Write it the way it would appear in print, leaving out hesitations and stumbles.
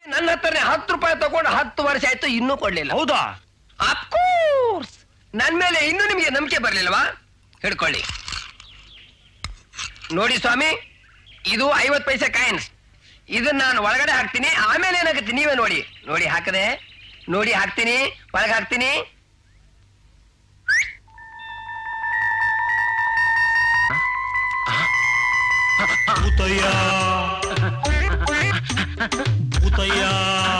ನನ್ನ ಹತ್ರನೇ 10 ರೂಪಾಯಿ ತಗೊಂಡು 10 ವರ್ಷ ಆಯ್ತು, ಇನ್ನೂ ಕೊಡ್ಲಿಲ್ಲ. ಹೌದಾ? ಅಫ್ಕೋರ್ಸ್. ನನ್ ಮೇಲೆ ಇನ್ನೂ ನಿಮ್ಗೆ ನಂಬಿಕೆ ಬರ್ಲಿಲ್ವಾ? ಹಿಡ್ಕೊಳ್ಳಿ ನೋಡಿ ಸ್ವಾಮಿ, ಇದು 50 ಪೈಸೆ ಕಾಯಿನ್ಸ್. ಇದನ್ನ ನಾನು ಒಳಗಡೆ ಹಾಕ್ತೀನಿ, ಆಮೇಲೆ ಏನಾಗುತ್ತೆ ನೀವೇ ನೋಡಿ. ನೋಡಿ ಹಾಕದೆ, ನೋಡಿ ಹಾಕ್ತೀನಿ, ಒಳಗೆ ಹಾಕ್ತೀನಿ. ಉದಯ